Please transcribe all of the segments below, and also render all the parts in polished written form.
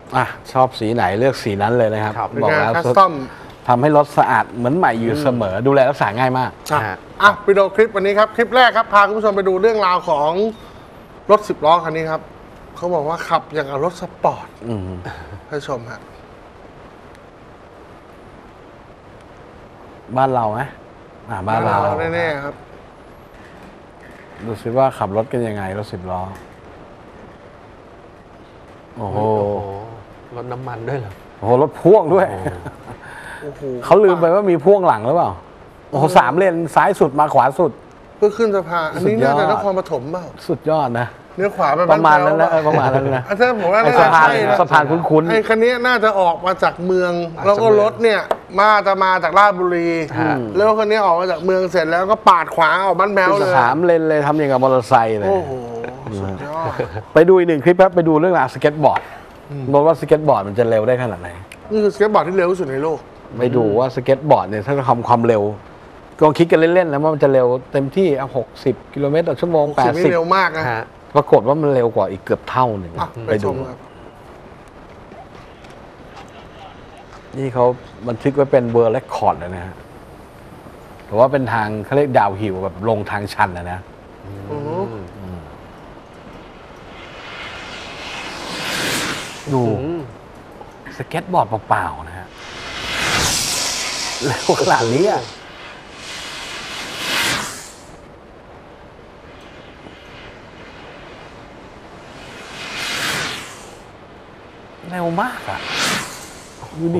ชอบสีไหนเลือกสีนั้นเลยนะครับบอกแล้วคัสตอมทำให้รถสะอาดเหมือนใหม่อยู่เสมอดูแลรักษาง่ายมากไปดูคลิปวันนี้ครับคลิปแรกครับพาคุณผู้ชมไปดูเรื่องราวของรถ10 ล้อคันนี้ครับเขาบอกว่าขับอย่างกับรถสปอร์ตให้ชมฮะบ้านเราไหมบ้านเราแน่ๆครับดูสิว่าขับรถกันยังไงรถ10 ล้อโอ้โหรถน้ำมันด้วยเหรอโอ้โหรถพ่วงด้วยเขาลืมไปว่ามีพ่วงหลังหรือเปล่าโอ้โห3 เลนซ้ายสุดมาขวาสุดเพื่อขึ้นสะพานอันนี้น่าจะนครปฐมเปล่าสุดยอดนะเนื้อขวาไปประมาณนั้นนะประมาณนั้นนะอาจารย์ผมว่าสะพานคุ้นๆไอ้คันนี้น่าจะออกมาจากเมืองแล้วก็รถเนี่ยมาจากราชบุรีแล้วคันนี้ออกมาจากเมืองเสร็จแล้วก็ปาดขวาออกบ้านแพ้วเลย 3 เลนเลยทำอย่างกับมอเตอร์ไซค์เลยโอ้โหสุดยอดไปดูอีก1 คลิปครับไปดูเรื่องราวสเก็ตบอร์ดบอกว่าสเก็ตบอร์ดมันจะเร็วได้ขนาดไหนนี่คือสเก็ตบอร์ดที่เร็วที่สุดในโลกไปดูว่าสเก็ตบอร์ดเนี่ยถ้าทำความเร็วลองคิดกันเล่นๆนะว่ามันจะเร็วเต็มที่60 กิโลเมตรต่อชั่วโมง80 เร็วมากนะปรากฏว่ามันเร็วกว่าอีกเกือบเท่าหนึ่งไปดูนี่เขาบันทึกไว้เป็นเวอร์เรคคอร์ดเลยนะฮะแต่ว่าเป็นทางเขาเรียกดาวฮิลแบบลงทางชันนะดูสเก็ตบอร์ดเปล่าๆนะฮะเร็วขนาดนี้เร็วมากดูดิ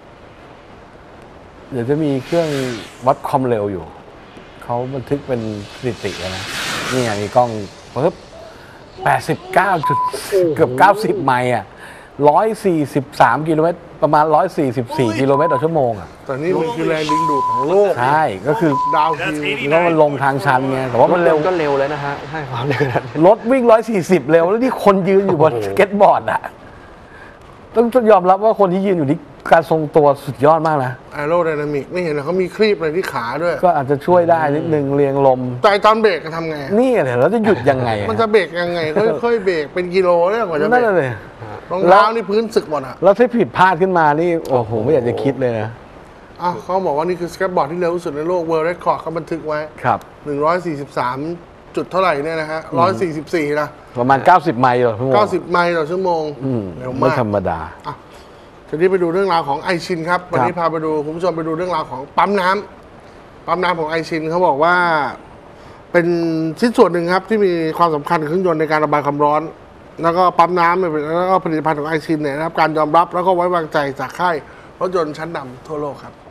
เดี๋ยวจะมีเครื่องวัดความเร็วอยู่เขาบันทึกเป็นสถิตินะนี่มีกล้องปึ๊บ89เกือบ90 ไมล์143 กิโลเมตรประมาณ144 กิโลเมตรต่อชั่วโมงแต่นี่มันคือแรงดึงดูดของโลกใช่ก็คือดาวฮิลแล้วมันลงทางชันไงแต่ว่ามันเร็วก็เร็วเลยนะฮะให้ความเร็วรถวิ่ง140เร็วแล้วที่คนยืนอยู่บนสเก็ตบอร์ดต้องยอมรับว่าคนที่ยืนอยู่ที่การทรงตัวสุดยอดมากนะแอโรไดนามิกไม่เห็นเขามีครีบอะไรที่ขาด้วยก็อาจจะช่วยได้นิดนึงเรียงลมแต่ตอนเบรกจะทำไงนี่เหรอแล้วจะหยุดยังไงมันจะเบรกยังไงค่อยๆเบรกเป็นกิโลเนี่ยกว่าจะเบรกนั่นเลยรองเท้านี่พื้นสึกหมดแล้วถ้าผิดพลาดขึ้นมานี่โอ้โหไม่อยากจะคิดเลยนะเขาบอกว่านี่คือสเก็ตบอร์ดที่เร็วที่สุดในโลกเวิลด์เรคคอร์ดเขาบันทึกไว้ครับ 143จุดเท่าไหร่เนี่ยนะฮะ144นะประมาณ90 ไมล์ต่อชั่วโมง 90 ไมล์ต่อชั่วโมงเร็วมากไม่ธรรมดาทีนี้ไปดูเรื่องราวของไอชินครับวันนี้พาไปดูคุณผู้ชมไปดูเรื่องราวของปั๊มน้ำของไอชินเขาบอกว่าเป็นชิ้นส่วนหนึ่งครับที่มีความสำคัญเครื่องยนต์ในการระบายความร้อนแล้วก็ปั๊มน้ำเนี่ยแล้วก็ผลิตภัณฑ์ของไอชินเนี่ยนะครับการยอมรับแล้วก็ไว้วางใจจากค่ายรถยนต์ชั้นนำทั่วโลกครับ